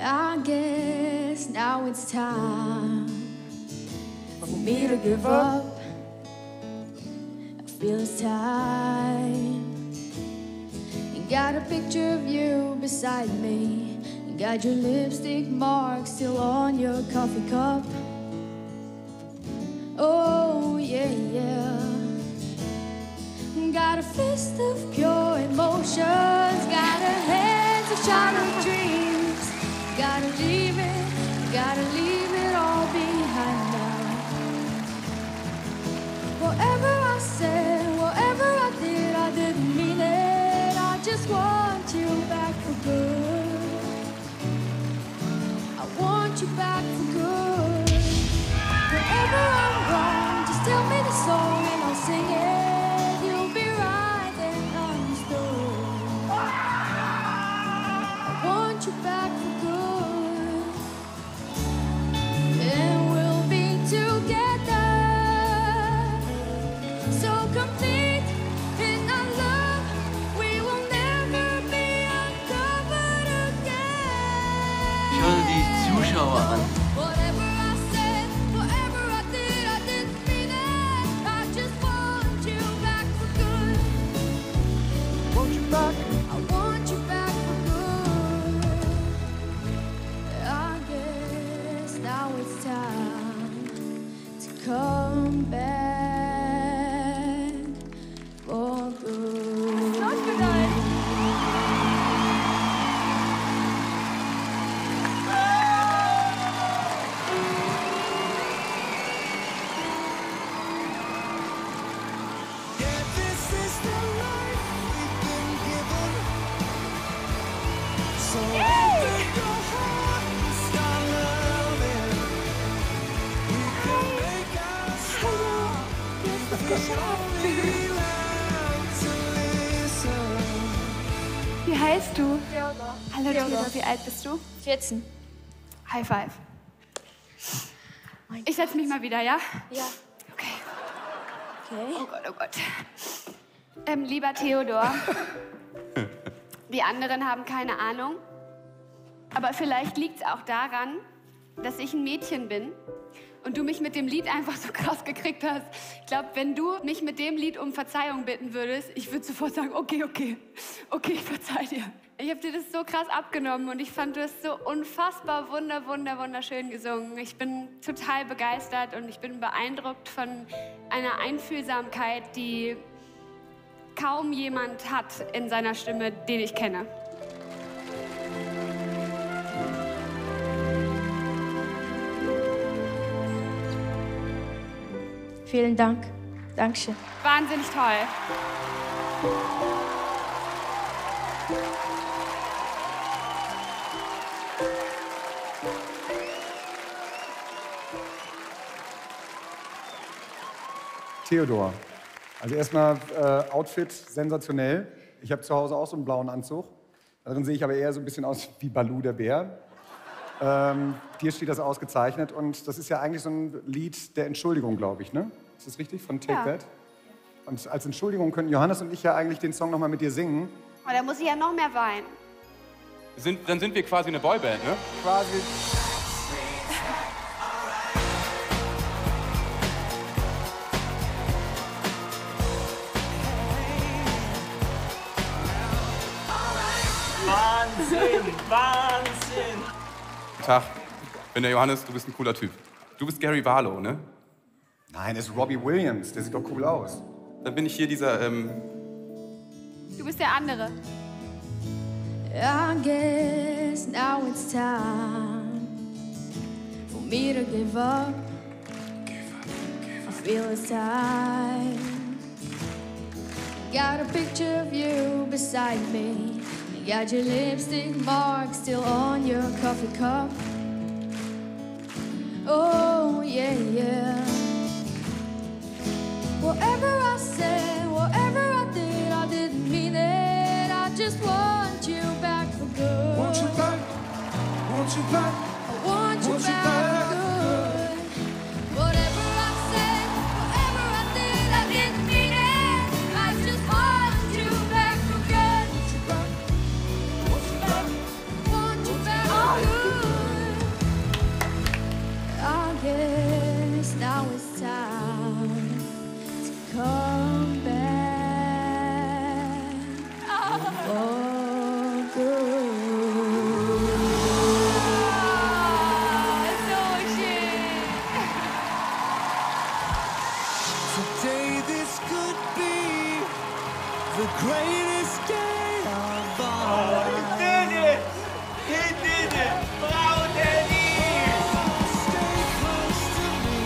I guess now it's time for me to give up. I feel it's time. You got a picture of you beside me. You got your lipstick mark still on your coffee cup. Oh yeah, yeah. Got a fist of pure emotions. Got a hands of childhood dreams. Gotta leave it all behind now. Whatever I said, whatever I didn't mean it. I just want you back for good. I want you back for good. Whenever I'm wrong, just tell me the song and I'll sing it. You'll be right and understood. I want you back for good. And we'll be together, so complete in our love. We will never be uncovered again. Schau dir die Zuschauer an. Whatever I said, whatever I didn't mean it. I just want you back for good. Want you back? I want you back for good. I guess now it's time to come back for good. Not good night. Yeah, this is the life we've been given. So open your heart and start loving. We can make our start. We only learn to listen. Wie heißt du? Theodor. Hallo Theodor, wie alt bist du? 14. High five. Ich setze mich mal wieder, ja? Ja. Okay. Okay. Oh Gott, oh Gott. Lieber Theodor, die anderen haben keine Ahnung, aber vielleicht liegt es auch daran, dass ich ein Mädchen bin und du mich mit dem Lied einfach so krass gekriegt hast. Ich glaube, wenn du mich mit dem Lied um Verzeihung bitten würdest, ich würde sofort sagen, okay, ich verzeih dir. Ich habe dir das so krass abgenommen und ich fand, du hast so unfassbar wunderschön gesungen. Ich bin total begeistert und ich bin beeindruckt von einer Einfühlsamkeit, die kaum jemand hat in seiner Stimme, den ich kenne. Vielen Dank. Dankeschön. Wahnsinnig toll. Theodor. Also erstmal Outfit sensationell. Ich habe zu Hause auch so einen blauen Anzug. Darin sehe ich aber eher so ein bisschen aus wie Baloo der Bär. Dir steht das ausgezeichnet und das ist ja eigentlich so ein Lied der Entschuldigung, glaube ich, ne? Ist das richtig? Von Take Ja. That? Und als Entschuldigung könnten Johannes und ich ja eigentlich den Song nochmal mit dir singen. Oh, da muss ich ja noch mehr weinen. Dann sind wir quasi eine Boyband, ne? Quasi. Wahnsinn! Tag, ich bin der Johannes, du bist ein cooler Typ. Du bist Gary Barlow, ne? Nein, das ist Robbie Williams. Der sieht doch cool aus. Dann bin ich hier dieser, Du bist der andere. I guess now it's time for me to give up. I feel it's time. Got a picture of you beside me. You got your lipstick mark still on your coffee cup. Oh yeah, yeah. Whatever I said, whatever I didn't mean it. I just want you back for good. Want you back? Want you back? I want you back for good. Whatever I said, whatever I didn't mean it. I just want you back for good. Want you back? Want you back for good. the greatest day of all. He did it! Bravo, Danny! Stay close to me.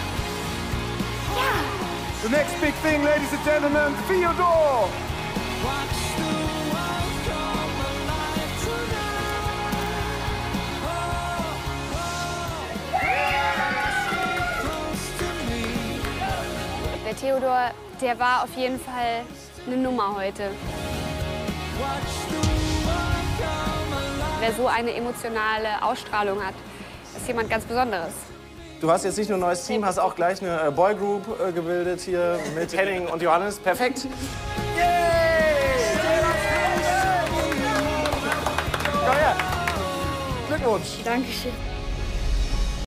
The next big thing, ladies and gentlemen, Theodore! Watch the world come alive tonight. Stay close to me. Der Theodor, der war auf jeden Fall eine Nummer heute. Watch the world come alive. Wer so eine emotionale Ausstrahlung hat, ist jemand ganz Besonderes. Du hast jetzt nicht nur ein neues Team, hast auch gleich eine Boygroup gebildet hier mit Henning und Johannes. Perfekt. Komm her. Glückwunsch. Dankeschön.